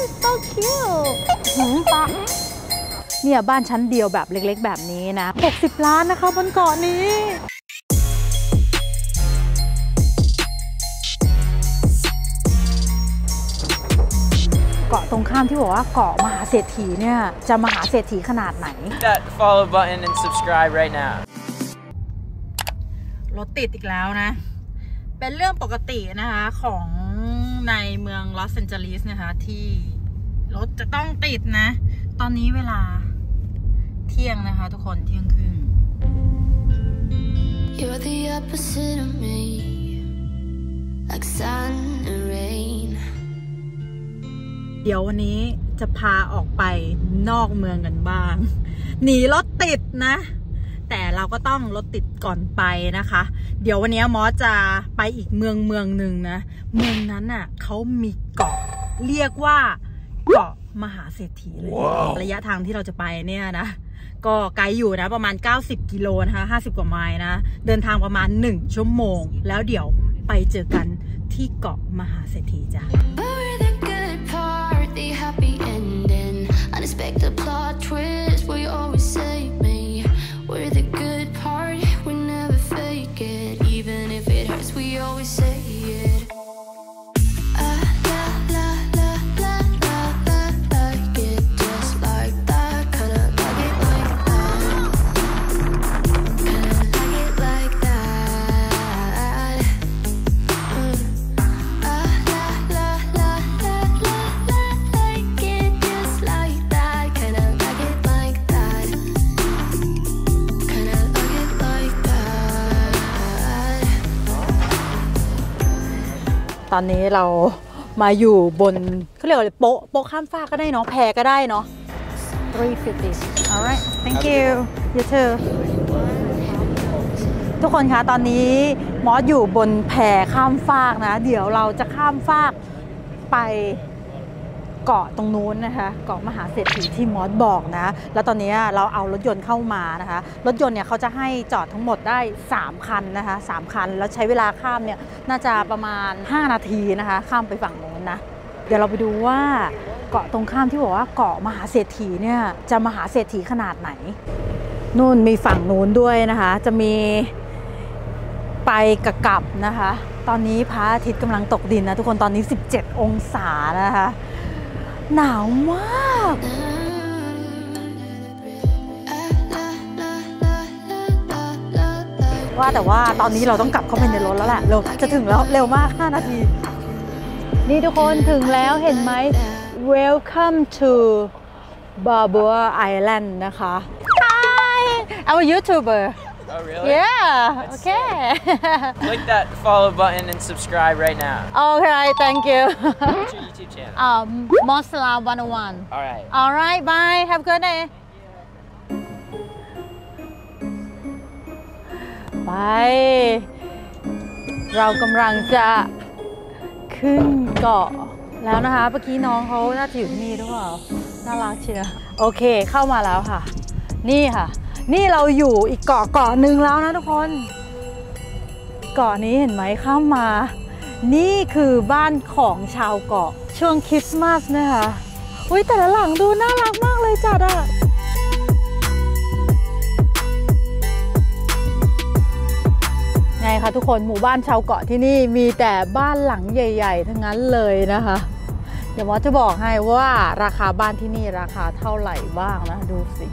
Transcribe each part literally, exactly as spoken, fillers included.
so cute หืมปะเนี่ยบ้านชั้นเดียวแบบเล็กๆแบบนี้นะหกสิบล้านนะคะบนเกาะนี้เกาะตรงข้ามที่บอกว่าเกาะมหาเศรษฐีเนี่ยจะมหาเศรษฐีขนาดไหน That follow button and subscribe right now รถติดอีกแล้วนะเป็นเรื่องปกตินะคะของในเมืองลอสแอนเจลิสนะคะที่รถจะต้องติดนะตอนนี้เวลาเที่ยงนะคะทุกคนเที่ยงครึ่ง You're the opposite of me like sun and rain เดี๋ยววันนี้จะพาออกไปนอกเมืองกันบ้างหนีรถติดนะแต่เราก็ต้องรถติดก่อนไปนะคะเดี๋ยววันนี้มอสจะไปอีกเมืองเมืองหนึ่งนะเมืองนั้นน่ะเขามีเกาะเรียกว่าเกาะมหาเศรษฐีเลย wow. ระยะทางที่เราจะไปเนี่ยนะก็ไกลอยู่นะประมาณเก้าสิบกิโลนะคะห้าสิบกว่าไมล์นะเดินทางประมาณหนึ่งชั่วโมงแล้วเดี๋ยวไปเจอกันที่เกาะมหาเศรษฐีจ้ะWe're the good part, we never fake it. Even if it hurts, we always say it. Ah, la, la, la, la, la, la, like it just like that. Kinda like it like that. Kinda like it like that. Mm. Ah, la, la, la, la, la, la, like it just like that. Kinda like it like that.ตอนนี้เรามาอยู่บนเขาเรียกว่าอะไรโป๊ะโป๊ะข้ามฟากก็ได้เนาะแพก็ได้เนาะthree fifty alright thank you you too ทุกคนคะตอนนี้มอสอยู่บนแพข้ามฟากนะเดี๋ยวเราจะข้ามฟากไปเกาะตรงนู้นนะคะเกาะมหาเศรษฐีที่มอสบอกนะแล้วตอนนี้เราเอารถยนต์เข้ามานะคะรถยนต์เนี่ยเขาจะให้จอดทั้งหมดได้สามคันนะคะสามคันแล้วใช้เวลาข้ามเนี่ยน่าจะประมาณห้านาทีนะคะข้ามไปฝั่งโน้นนะเดี๋ยวเราไปดูว่าเกาะตรงข้ามที่บอกว่าเกาะมหาเศรษฐีเนี่ยจะมหาเศรษฐีขนาดไหนนู่นมีฝั่งนู้นด้วยนะคะจะมีไปกับกลับนะคะตอนนี้พระอาทิตย์กำลังตกดินนะทุกคนตอนนี้สิบเจ็ดองศานะคะหนาวมากว่าแต่ว่าตอนนี้เราต้องกลับเข้าไปในรถแล้วแหละเร็วจะถึงแล้วเร็วมากห้านาทีนี่ทุกคนถึงแล้วเห็นไหม Welcome to Balboa Island นะคะ Hi I'm a YouTuber Oh really? Yeah. Okay. Click that follow button and subscribe right now. Okay, thank you. What's your YouTube channel? Um, Mosala one oh one. All right. All right. Bye. Have a good day. ไปเรากำลังจะขึ้นเกาะแล้วนะคะเมื่อกี้น้องเขาน่าจะอยู่ที่นี่หรือเปล่าน่ารักเชียวโอเคเข้ามาแล้วค่ะนี่ค่ะนี่เราอยู่อีกเกาะเกาะหนึ่งแล้วนะทุกคนเกาะนี้เห็นไหมเข้ามานี่คือบ้านของชาวเกาะช่วงคริสต์มาสนะคะอุ้ยแต่ละหลังดูน่ารักมากเลยจัดอะไงคะทุกคนหมู่บ้านชาวเกาะที่นี่มีแต่บ้านหลังใหญ่ๆทั้งนั้นเลยนะคะเดี๋ยวมอสจะบอกให้ว่าราคาบ้านที่นี่ราคาเท่าไหร่บ้างนะดูสิ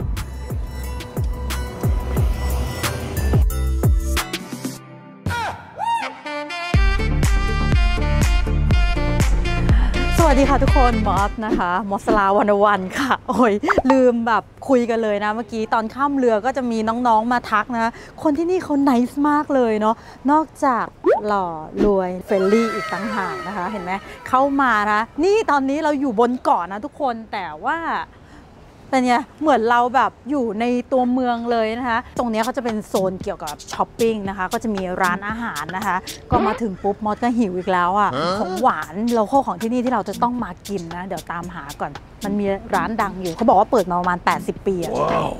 สวัสดีค่ะทุกคนมอสนะคะมอสลาวันวันค่ะโอ้ยลืมแบบคุยกันเลยนะเมื่อกี้ตอนข้ามเรือก็จะมีน้องๆมาทักนะคนที่นี่เขาไนซ์มากเลยเนาะนอกจากหล่อรวยเฟรนลี่อีกต่างหากนะคะเห็นไหมเข้ามานะนี่ตอนนี้เราอยู่บนเกาะนะทุกคนแต่ว่าเป็นไงเหมือนเราแบบอยู่ในตัวเมืองเลยนะคะตรงนี้เขาจะเป็นโซนเกี่ยวกับช้อปปิ้งนะคะก็จะมีร้านอาหารนะคะก็มาถึงปุ๊บมอสก็หิวอีกแล้วอ่ะของหวานโลคอลของที่นี่ที่เราจะต้องมากินนะเดี๋ยวตามหาก่อนมันมีร้านดังอยู่เขาบอกว่าเปิดมาประมาณแปดสิบปีอ่ะ wow.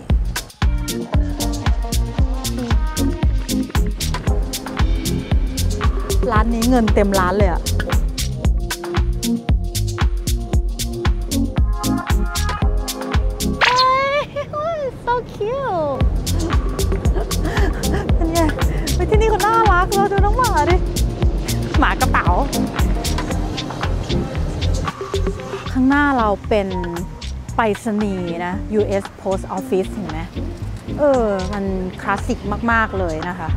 ร้านนี้เงินเต็มร้านเลยอ่ะเราดูน้องหมาดิหมากระเป๋าข้างหน้าเราเป็นไปรษณีย์นะ ยู เอส Post Office เห็นไหมเออมันคลาสสิกมากๆเลยนะคะ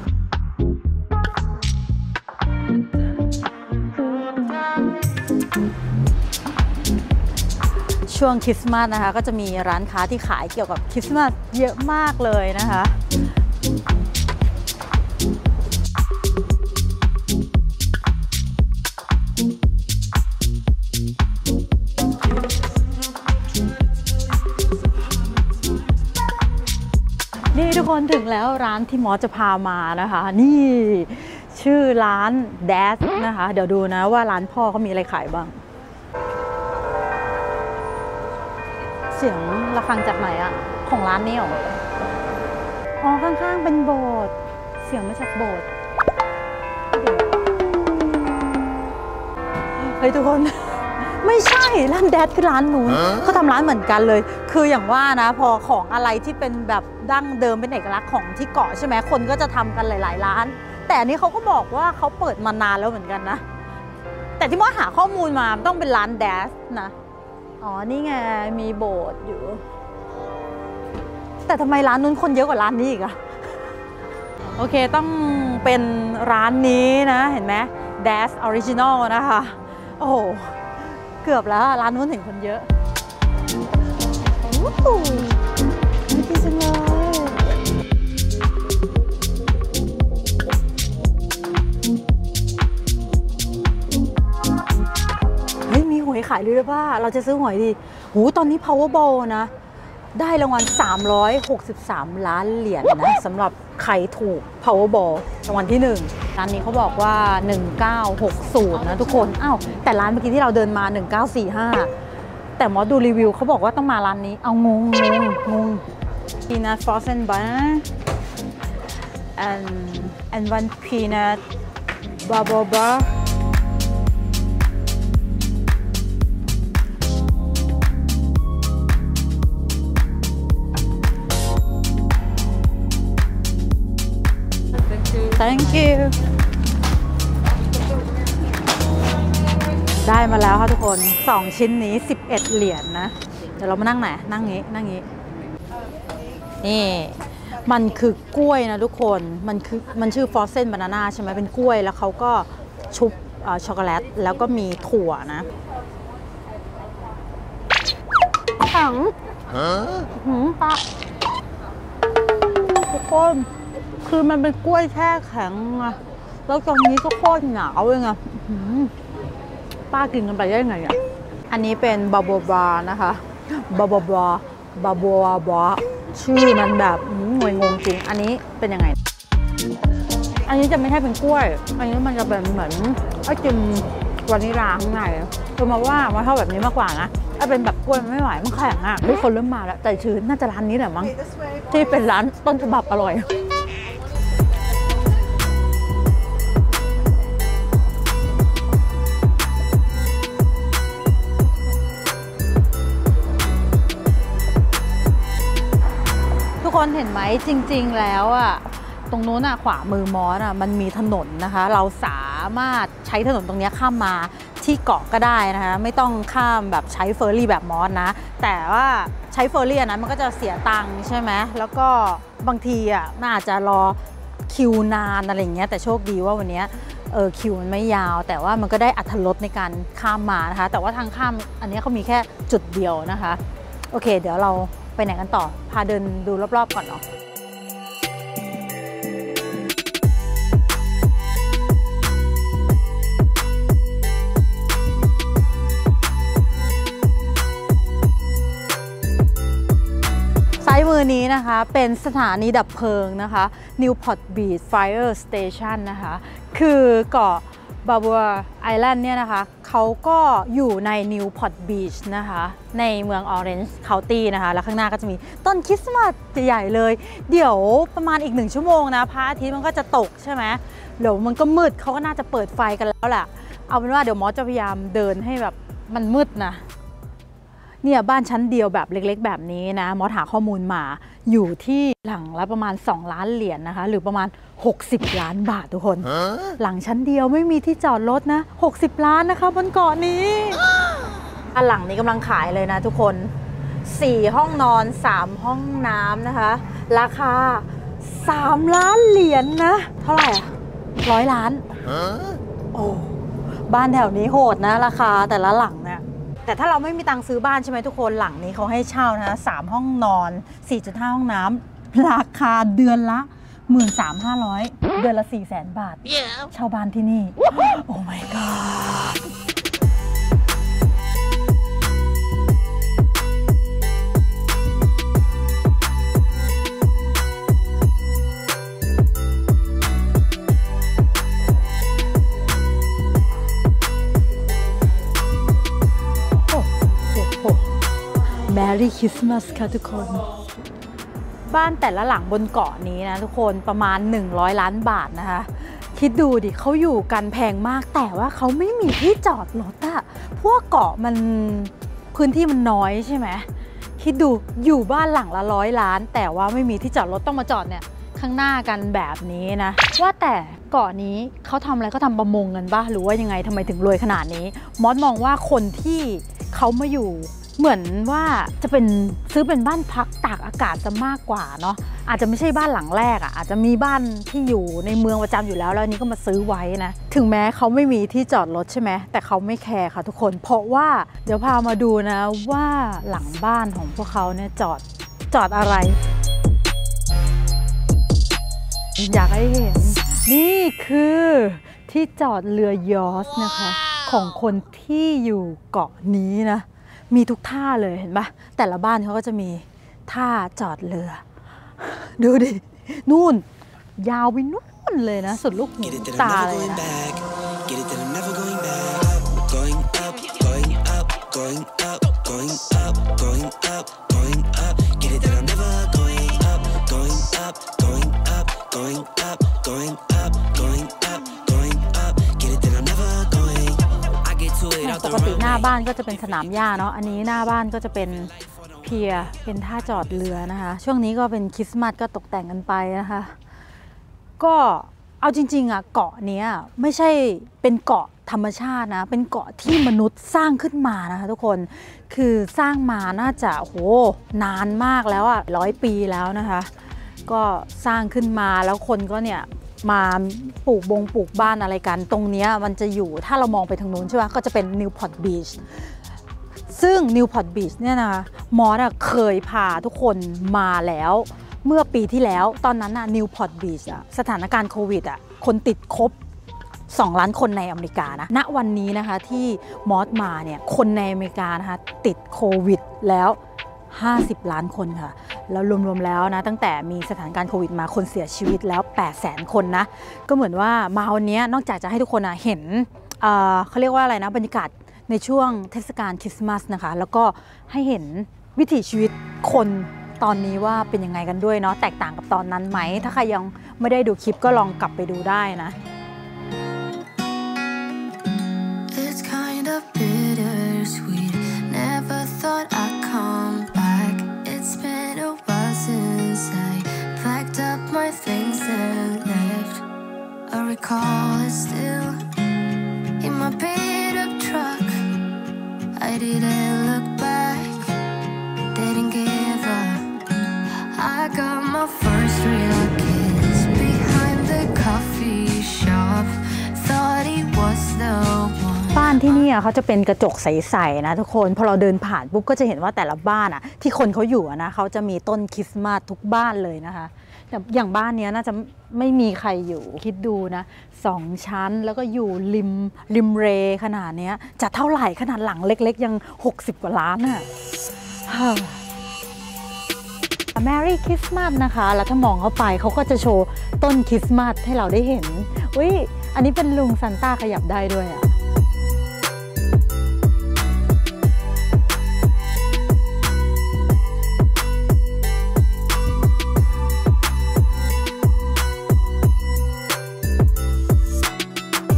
ช่วงคริสต์มาสนะคะก็จะมีร้านค้าที่ขายเกี่ยวกับคริสต์มาสเยอะมากเลยนะคะนี่ทุกคนถึงแล้วร้านที่มอสจะพามานะคะนี่ชื่อร้าน Dash นะคะเดี๋ยวดูนะว่าร้านพ่อเขามีอะไรขายบ้างเสียงระฆังจากไหนอะของร้านนี้หรออ๋อข้างๆเป็นโบสถ์เสียงมาจากโบสถ์เฮ้ยทุกคนไม่ใช่ร้านแดดคือร้านนู้นเขาทำร้านเหมือนกันเลยคืออย่างว่านะพอของอะไรที่เป็นแบบดั้งเดิมเป็นเอกลักษณ์ของที่เกาะใช่ไหมคนก็จะทำกันหลายๆร้านแต่อันนี้เขาก็บอกว่าเขาเปิดมานานแล้วเหมือนกันนะแต่ที่มอหาข้อมูลมาต้องเป็นร้านแดดนะอ๋อนี่ไงมีโบสถ์อยู่แต่ทำไมร้านนู้นคนเยอะกว่าร้านนี้อีกอะโอเคต้องเป็นร้านนี้นะเห็นไหม Dash Original นะคะโอ้โหเกือบแล้วร้านนู้นเห็นคนเยอะโอ้โหน่ากินจังเลยเฮ้ยมีหวยขายด้วยป่ะเราจะซื้อหวยดีหูตอนนี้ Powerball นะได้รางวัลสามร้อยหกสิบสามล้านเหรียญนะสำหรับใครถูก Powerball รางวัลที่หนึ่งร้านนี้เขาบอกว่าหนึ่งเก้าหกศูนย์นะทุกคนอ้าวแต่ร้านเมื่อกี้ที่เราเดินมาหนึ่งเก้าสี่ห้าแต่หมอดูรีวิวเขาบอกว่าต้องมาร้านนี้เอางงงงงง peanut frozen banana and and one peanut bubble bar Thank you ได้มาแล้วค่ะทุกคนสองชิ้นนี้สิบเอ็ดเหรียญ น, นะเดี๋ยวเรามานั่งไหนนั่งงี้นั่งงี้นี่มันคือกล้วยนะทุกคนมันคือมันชื่อ Frozen Banana ใช่ไหมเป็นกล้วยแล้วเขาก็ชุบช็อกโกแลตแล้วก็มีถั่วนะถังหืมปะทุกคนคือมันเป็นกล้วยแช่แข็งอะแล้วตอนนี้ก็โคตรหนาวเลยไงป้ากินกันไปได้ไงอ่ะอันนี้เป็นบาโบบานะคะบาโบบาบาโบบาชื่อมันแบบงวยงงจริงอันนี้เป็นยังไงอันนี้จะไม่ใช่เป็นกล้วยอันนี้มันจะเป็นเหมือนไอติมวานิลาข้างในคือมาว่ามาเท่าแบบนี้มากกว่านะถ้าเป็นแบบกล้วยมันไม่ไหวมันแข็งอ่ะทุกคนเริ่มมาแล้วแต่ชื่อน่าจะร้านนี้แหละมั้งที่เป็นร้านต้นฉบับอร่อยคนเห็นไหมจริงๆแล้วอ่ะตรงนู้นอ่ะขวามือมอสอ่ะมันมีถนนนะคะเราสามารถใช้ถนนตรงนี้ข้ามมาที่เกาะก็ได้นะคะไม่ต้องข้ามแบบใช้เฟอร์รี่แบบมอสนะแต่ว่าใช้เฟอร์รี่นะมันก็จะเสียตังค์ใช่ไหมแล้วก็บางทีอ่ะมันอาจจะรอคิวนานอะไรอย่างเงี้ยแต่โชคดีว่าวันนี้เออคิวมันไม่ยาวแต่ว่ามันก็ได้อรรถรสในการข้ามมานะคะแต่ว่าทางข้ามอันนี้เขามีแค่จุดเดียวนะคะโอเคเดี๋ยวเราไปไหนกันต่อพาเดินดูรอบๆก่อนเนาะซ้ายมือนี้นะคะเป็นสถานีดับเพลิงนะคะ Newport Beach Fire Station นะคะคือเกาะบาบัวไอแลนด์เนี่ยนะคะเขาก็อยู่ใน Newport Beach นะคะในเมือง Orange County นะคะแล้วข้างหน้าก็จะมีต้นคริสต์มาสใหญ่เลยเดี๋ยวประมาณอีกหนึ่งชั่วโมงนะพระอาทิตย์มันก็จะตกใช่ไหมเดี๋ยวมันก็มืดเขาก็น่าจะเปิดไฟกันแล้วแหละเอาเป็นว่าเดี๋ยวมอสจะพยายามเดินให้แบบมันมืดนะเนี่ยบ้านชั้นเดียวแบบเล็กๆแบบนี้นะมอสหาข้อมูลมาอยู่ที่หลังละประมาณสองล้านเหรียญ นะคะหรือประมาณหกสิบล้านบาททุกคน หลังชั้นเดียวไม่มีที่จอดรถนะหกสิบล้านนะคะบนเกาะนี้อันหลังนี้กำลังขายเลยนะทุกคนสี่ห้องนอนสามห้องน้ำนะคะราคาสามล้านเหรียญ นะเท่าไหร่อ่ะร้อยล้านโอ้บ้านแถวนี้โหดนะราคาแต่ละหลังเนี่ยแต่ถ้าเราไม่มีตังค์ซื้อบ้านใช่ไหมทุกคนหลังนี้เขาให้เช่านะสามห้องนอน สี่จุดห้า ห้องน้ำราคาเดือนละ หนึ่งหมื่นสามพันห้าร้อย เดือนละสี่แสนบาท yeah. เช่าบ้านที่นี่โอ้ my god Merry Christmas ค่ะทุกคนบ้านแต่ละหลังบนเกาะนี้นะทุกคนประมาณหนึ่งร้อยล้านบาทนะคะคิดดูดิเขาอยู่กันแพงมากแต่ว่าเขาไม่มีที่จอดรถอะพวกเกาะมันพื้นที่มันน้อยใช่ไหมคิดดูอยู่บ้านหลังละร้อยล้านแต่ว่าไม่มีที่จอดรถต้องมาจอดเนี่ยข้างหน้ากันแบบนี้นะว่าแต่เกาะนี้เขาทำอะไรก็ทำประมงกันป่ะหรือว่ายังไงทำไมถึงรวยขนาดนี้มอสมองว่าคนที่เขามาอยู่เหมือนว่าจะเป็นซื้อเป็นบ้านพักตากอากาศจะมากกว่าเนาะอาจจะไม่ใช่บ้านหลังแรกอ่ะอาจจะมีบ้านที่อยู่ในเมืองประจำอยู่แล้วแล้วนี้ก็มาซื้อไว้นะถึงแม้เขาไม่มีที่จอดรถใช่ไหมแต่เขาไม่แคร์ค่ะทุกคนเพราะว่าเดี๋ยวพามาดูนะว่าหลังบ้านของพวกเขาเนี่ยจอดจอดอะไรอยากให้เห็นนี่คือที่จอดเรือยอชต์นะคะของคนที่อยู่เกาะนี้นะมีทุกท่าเลยเห็นปะแต่ละบ้านเขาก็จะมีท่าจอดเรือดูดินู่นยาวไปนู่นเลยนะสุดลูกหูตาเลยนะปกติหน้าบ้านก็จะเป็นสนามหญ้าเนาะอันนี้หน้าบ้านก็จะเป็นเพียร์เป็นท่าจอดเรือนะคะช่วงนี้ก็เป็นคริสต์มาสก็ตกแต่งกันไปนะคะก็เอาจริงๆอ่ะเกาะนี้ไม่ใช่เป็นเกาะธรรมชาตินะเป็นเกาะที่มนุษย์สร้างขึ้นมานะคะทุกคนคือสร้างมาน่าจะโหนานมากแล้วอ่ะร้อยปีแล้วนะคะก็สร้างขึ้นมาแล้วคนก็เนี่ยมาปลูกบงปลูกบ้านอะไรกันตรงนี้มันจะอยู่ถ้าเรามองไปทางนู้นใช่ไหมก็จะเป็น Newport Beach ซึ่ง Newport Beach เนี่ยนะมอสเคยพาทุกคนมาแล้วเมื่อปีที่แล้วตอนนั้นน่ะ Newport Beach อะสถานการณ์โควิดอะคนติดครบสองล้านคนในอเมริกานะณวันนี้นะคะที่มอสมาเนี่ยคนในอเมริกานะคะติดโควิดแล้วห้าสิบล้านคนค่ะแล้วรวมๆแล้วนะตั้งแต่มีสถานการณ์โควิดมาคนเสียชีวิตแล้วแปดแสนคนนะก็เหมือนว่ามาวันนี้นอกจากจะให้ทุกคนเห็น เอ่อ เขาเรียกว่าอะไรนะบรรยากาศในช่วงเทศกาลคริสต์มาสนะคะแล้วก็ให้เห็นวิถีชีวิตคนตอนนี้ว่าเป็นยังไงกันด้วยเนาะแตกต่างกับตอนนั้นไหมถ้าใครยังไม่ได้ดูคลิปก็ลองกลับไปดูได้นะIt's kind of bittersweet. Never thought I'd come back. It's been a while since I packed up my things and left. I recall it still in my beat-up truck. I didn't look back, didn't give up. I got my first real kiss behind the coffee shop. Thought he was the one.บ้านที่นี่เขาจะเป็นกระจกใสๆนะทุกคนพอเราเดินผ่านปุ๊บก็จะเห็นว่าแต่ละบ้านอ่ะที่คนเขาอยู่นะเขาจะมีต้นคริสต์มาสทุกบ้านเลยนะคะแต่อย่างบ้านนี้น่าจะไม่มีใครอยู่คิดดูนะสองชั้นแล้วก็อยู่ริมริมเรขนาดนี้จะเท่าไหร่ขนาดหลังเล็กๆยังหกสิบกว่าล้านอ่ะMerry Christmas นะคะแล้วถ้ามองเข้าไปเขาก็จะโชว์ต้นคริสต์มาสให้เราได้เห็นอุ้ยอันนี้เป็นลุงซานต้าขยับได้ด้วยอ่ะ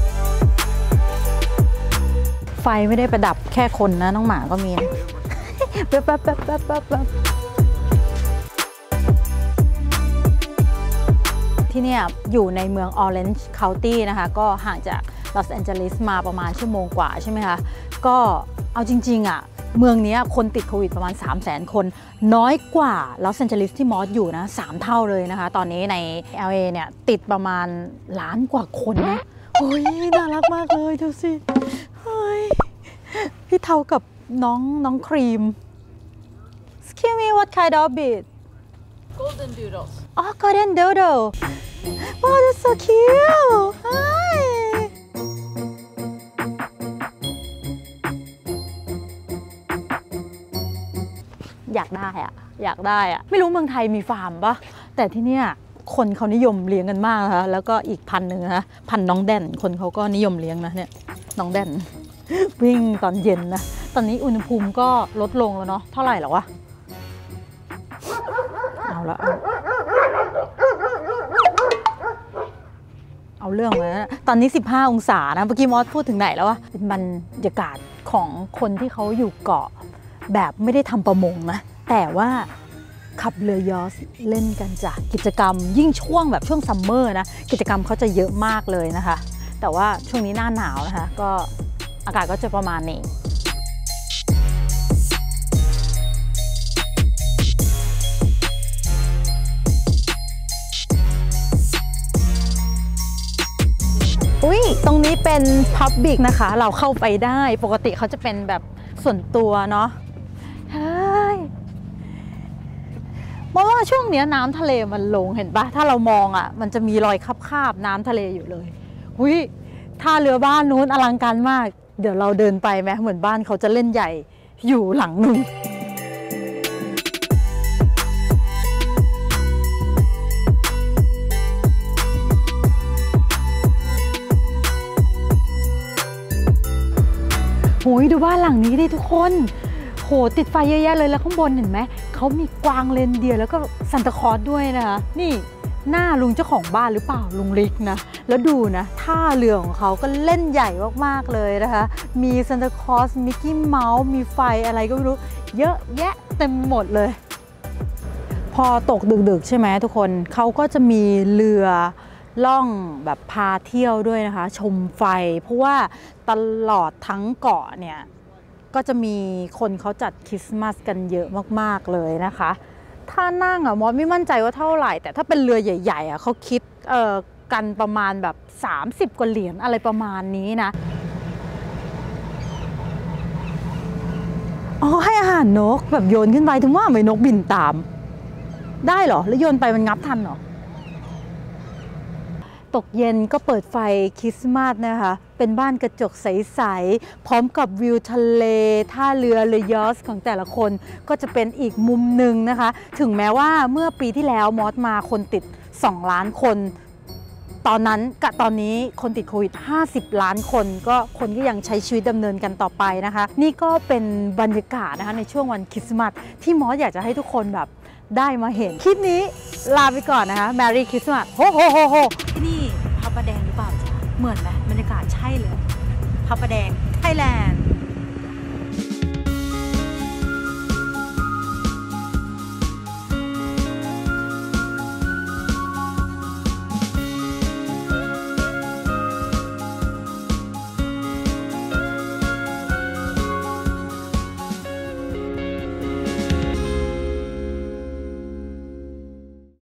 ไฟไม่ได้ประดับแค่คนนะน้องหมาก็มีนะแป๊บแป๊บแป๊บแป๊บแป๊บแป๊บที่เนี่ยอยู่ในเมือง Orange County นะคะก็ห่างจากลอสแอนเจลิสมาประมาณชั่วโมงกว่าใช่ไหมคะก็เอาจริงๆอ่ะเมืองนี้คนติดโควิดประมาณ สามแสน คนน้อยกว่าลอสแอนเจลิสที่มอสอยู่นะสามเท่าเลยนะคะตอนนี้ใน แอล เอ เนี่ยติดประมาณล้านกว่าคนนะโอ้ยน่ารักมากเลยดูสิเฮ้ยพี่เท่ากับน้องน้องครีม Excuse me what kind of breed Golden doodles. Oh golden doodle Wow that's so cute Hiอยากได้อะอยากได้อะไม่รู้เมืองไทยมีฟาร์มปะแต่ที่เนี่ยคนเขานิยมเลี้ยงกันมากนะคะแล้วก็อีกพันหนึ่งนะคะพันน้องแดนคนเขาก็นิยมเลี้ยงนะเนี่ยน้องแดน วิ่งตอนเย็นนะตอนนี้อุณหภูมิก็ลดลงแล้วเนาะเท่าไหร่แล้ววะเอาละเอาเรื่องเลยนะตอนนี้สิบห้าองศานะเมื่อกี้มอสพูดถึงไหนแล้ววะเป็นบรรยากาศของคนที่เขาอยู่เกาะแบบไม่ได้ทำประมงนะแต่ว่าขับเรือยอชต์เล่นกันจ้ะกิจกรรมยิ่งช่วงแบบช่วงซัมเมอร์นะกิจกรรมเขาจะเยอะมากเลยนะคะแต่ว่าช่วงนี้หน้าหนาวนะคะก็อากาศก็จะประมาณนี้อุ้ยตรงนี้เป็น Public นะคะเราเข้าไปได้ปกติเขาจะเป็นแบบส่วนตัวเนาะเฮ้ยเพราะว่าช่วงนี้น้ำทะเลมันลงเห็นปะถ้าเรามองอ่ะมันจะมีรอยคาบๆน้ำทะเลอยู่เลยอุ้ยท่าเรือบ้านนู้นอลังการมากเดี๋ยวเราเดินไปไหมเหมือนบ้านเขาจะเล่นใหญ่อยู่หลังนึงโหยดูบ้านหลังนี้ดิทุกคนโหติดไฟเยอะแยะเลยแล้วข้างบนเห็นไหมเขามีกวางเรนเดียร์แล้วก็ซันตาคลอสด้วยนะคะนี่หน้าลุงเจ้าของบ้านหรือเปล่าลุงลิกนะแล้วดูนะท่าเรือของเขาก็เล่นใหญ่มากๆเลยนะคะมีซันตาคลอสมิกกี้เมาส์มีไฟอะไรก็ไม่รู้เยอะแยะเต็มหมดเลยพอตกดึกๆใช่ไหมทุกคนเขาก็จะมีเรือล่องแบบพาเที่ยวด้วยนะคะชมไฟเพราะว่าตลอดทั้งเกาะเนี่ยก็จะมีคนเขาจัดคริสต์มาสกันเยอะมากๆเลยนะคะถ้านั่งอ่ะมอสไม่มั่นใจว่าเท่าไหร่แต่ถ้าเป็นเรือใหญ่ๆอ่ะเขาคิดเอ่อกันประมาณแบบสามสิบกว่าเหรียญอะไรประมาณนี้นะอ๋อให้อาหารนกแบบโยนขึ้นไปถึงว่าไม่นกบินตามได้เหรอแล้วโยนไปมันงับทันเหรอตกเย็นก็เปิดไฟคริสต์มาสนะคะเป็นบ้านกระจกใสๆพร้อมกับวิวทะเลท่าเรือเรือยอชต์ของแต่ละคนก็จะเป็นอีกมุมหนึ่งนะคะถึงแม้ว่าเมื่อปีที่แล้วมอสมาคนติดสองล้านคนตอนนั้นกับตอนนี้คนติดโควิดห้าสิบล้านคนก็คนก็ยังใช้ชีวิตดำเนินกันต่อไปนะคะนี่ก็เป็นบรรยากาศนะคะในช่วงวันคริสต์มาสที่มอสอยากจะให้ทุกคนแบบได้มาเห็นคลิปนี้ลาไปก่อนนะคะ Merry Christmas โฮโฮโฮโฮที่นี่พระประแดงหรือเปล่าจ๊ะเหมือนไหมบรรยากาศใช่เลยพระประแดงไทยแลนด์